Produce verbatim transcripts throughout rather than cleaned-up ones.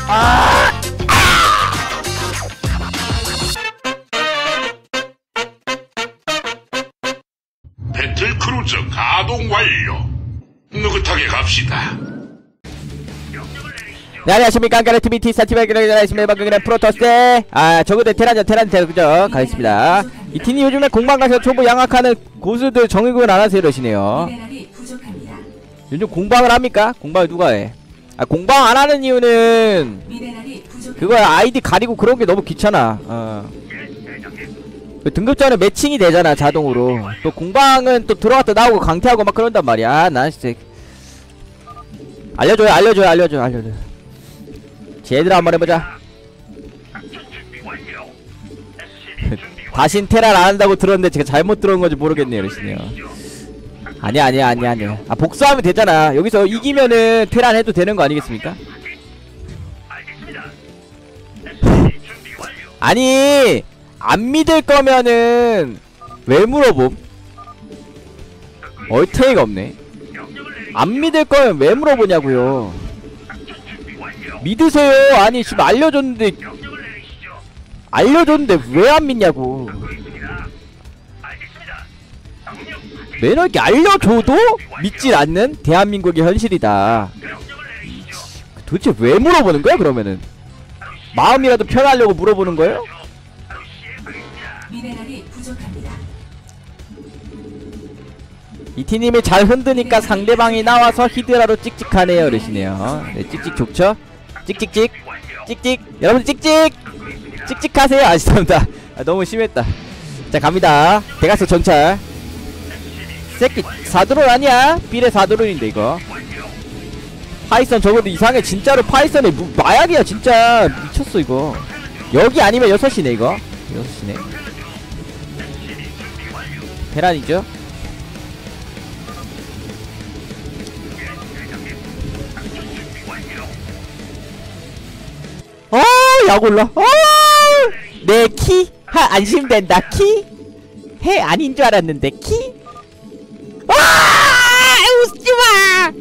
아! 배틀 크루저 가동 완료. 느긋하게 갑시다. 네, 안녕하십니까. 안가르티비 티스타티브의 기록이라있습니다. 방금은 프로토스. 아, 저그대 테란전, 테란전, 그죠? 가겠습니다. 이 팀이 요즘에 공방 가서 초보 양악하는 고수들 정의구현 안 하세요, 이러시네요. 요즘 공방을 합니까? 공방을 누가 해? 아, 공방 안 하는 이유는 그거야. 아이디 가리고 그런 게 너무 귀찮아. 어. 등급전은 매칭이 되잖아, 자동으로. 또 공방은 또 들어갔다 나오고 강퇴하고 막 그런단 말이야. 아, 난 진짜. 알려줘요, 알려줘요, 알려줘요, 알려줘요. 쟤들아 한번 해보자. 다신 테란 안 한다고 들었는데 제가 잘못 들은 건지 모르겠네요, 이러시네요. 아니야, 아니야, 아니야, 아니야. 아, 복수하면 되잖아. 여기서 이기면은 테란 해도 되는 거 아니겠습니까? 아니, 안 믿을 거면은 왜 물어봄? 얼탱이가 없네. 안 믿을 거면 왜 물어보냐고요. 믿으세요. 아니 지금 알려줬는데 알려줬는데 왜 안 믿냐고. 매너 있게 알려줘도 믿질 않는 대한민국의 현실이다. 도대체 왜 물어보는 거야 그러면은? 마음이라도 편하려고 물어보는 거예요? 이티님이 잘 흔드니까 상대방이 나와서 히드라로 찍찍하네요 이러시네요. 네, 찍찍 좋죠? 찍찍찍 찍찍 여러분 찍찍 찍찍하세요. 아 죄송합니다. 아, 너무 심했다. 자 갑니다. 대가스 정찰. 새끼 사드론 아니야? 삘의 사드론인데 이거 파이썬 저거도 이상해. 진짜로 파이썬에 뭐, 마약이야 진짜. 미쳤어 이거. 여기 아니면 여섯 시네 이거. 여섯 시네 테란이죠. 어 약올라. 어 내 키? 하 안심된다. 키? 해 아닌 줄 알았는데 키? 와 웃지마.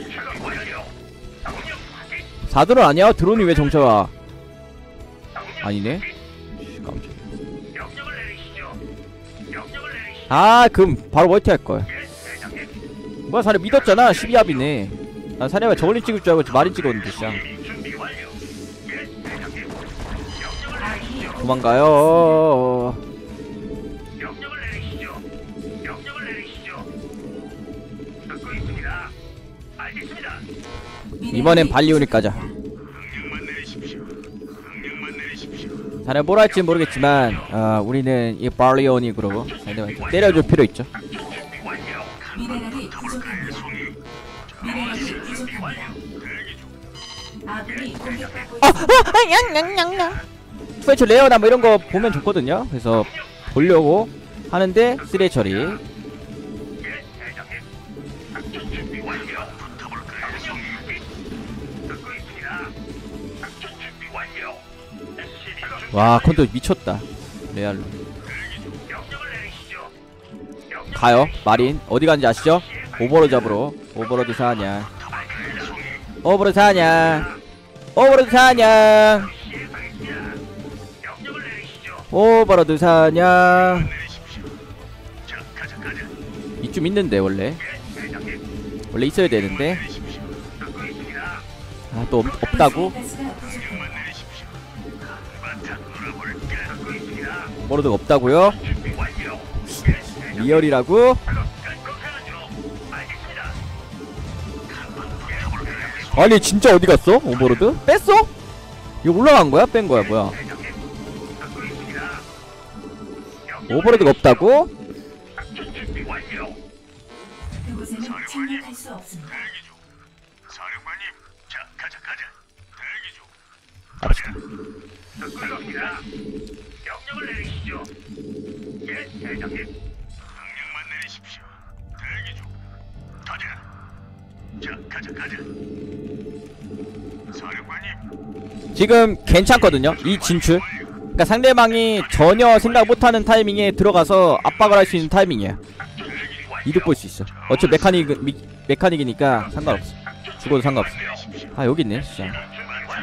사드론 아니야? 드론이 왜 정차가 아니네? 아 그럼 바로 멀티 할걸. 뭐야 사례 믿었잖아. 십이 합이네. 난 사례가 저걸린 찍을 줄 알고 마린 찍었는데 진짜. 도망가요. 이번엔 발리오닉 가자. 자네 뭘 할지 모르겠지만 어, 우리는 이 발리오닉으로 때려줄 필요 있죠. 아! 아! 냥냥냥냥 스페셜 레어나 뭐 이런거 보면 좋거든요. 그래서 보려고 하는데 쓰레 처리. 와 컨트롤 미쳤다. 레알로 가요. 마린 어디 간지 아시죠? 오버로드 잡으러. 오버로드 사냐 오버로드 사냐 오버로드 사냐 오버로드 사냐. 이쯤 있는데 원래 원래 있어야 되는데 아 또 없다고? 오버로드가 없다고요? 리얼이라고? 아니 진짜 어디 갔어? 오버로드? 뺐어? 이거 올라간 거야? 뺀 거야? 뭐야? 오버로드가 없다고? 갑시다. 명령을 내리시죠. 예, 대장님. 명령만 내리십시오. 대기 중. 가자. 자, 가자, 가자. 사령관님. 지금 괜찮거든요. 이 진출. 그러니까 상대방이 전혀 생각 못하는 타이밍에 들어가서 압박을 할 수 있는 타이밍이야. 이득 볼 수 있어. 어차피 메카닉 미, 메카닉이니까 상관없어. 죽어도 상관없어. 아 여기 있네 진짜.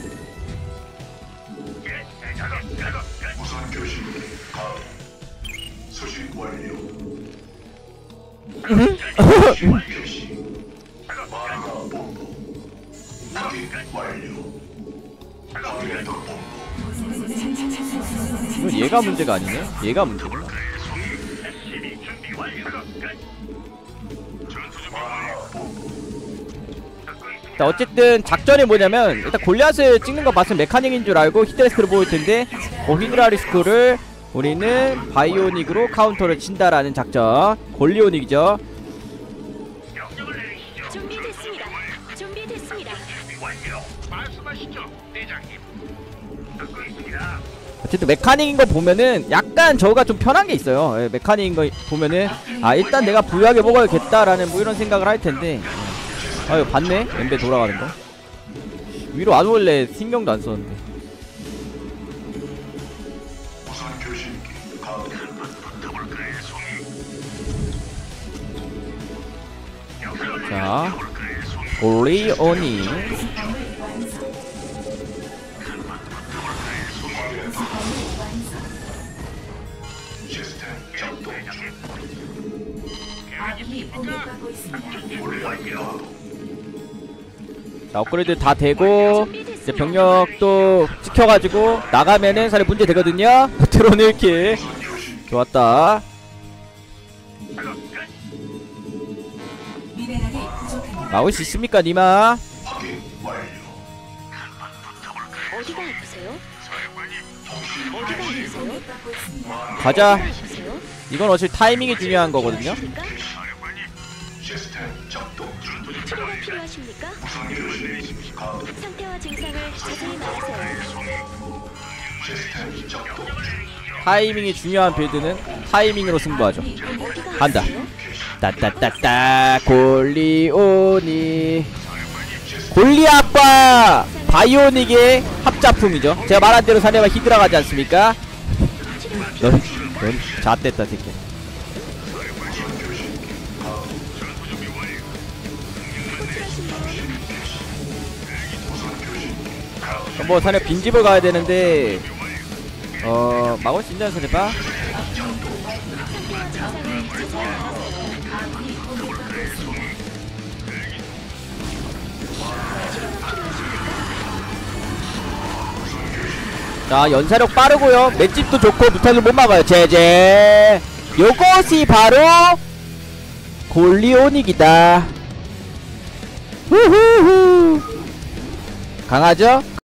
이건 얘가 문제가 아니네. 얘가 문제구나. 준비 완료. 전투 준비 완료. 자, 어쨌든 작전이 뭐냐면 일단 골리앗을 찍는 거 봤으면 메카닉인 줄 알고 히드라리스크를 보일 텐데 그 히드라리스크를 우리는 바이오닉으로 카운터를 친다라는 작전. 골리오닉이죠. 명령을 내리시죠. 준비됐습니다. 준비됐습니다. 준비 완료. 말씀하시죠, 대장님. 듣고 있습니다. 어쨌든 메카닉인 거 보면은 약간 저거가 좀 편한 게 있어요. 예, 메카닉인 거 보면은 아 일단 내가 부유하게 먹어야겠다라는 뭐 이런 생각을 할 텐데. 아유 봤네? 엠베 돌아가는 거. 위로 안 올래 신경도 안 썼는데. 자, 골리오니. 아군이 공격받고 있습니다. 자, 업그레이드 다 되고 이제 병력도 지켜가지고 나가면은 사실 문제 되거든요. 드론 일 킬 좋았다. 미네랄이 부족합니다. 나올 수 있습니까 니마? 어디가 아프세요? 어디가 아프세요? 공격받고 있습니다. 가자. 어디가 아프세요? 이건 어차피 타이밍이 중요한 거거든요. 필요하십니까? 치료가 필요하십니까? 상태와 증상을 자세히 말하세요. 타이밍이 중요한 빌드는 타이밍으로 승부하죠. 어디가 간다. 아프세요? 따따따따 골리오니. 골리앗과 바이오닉의 합작품이죠. 제가 말한 대로 사내와 히드라 가지 않습니까? 넌, 넌 잣됐다 새끼. 뭐 사내 빈집을 가야 되는데 어 막을 수 있나요 사내봐? 자 연사력 빠르고요. 맷집도 좋고 무탄을 못 막아요. 제제 요것이 바로 골리오닉이다. 후후후 강하죠?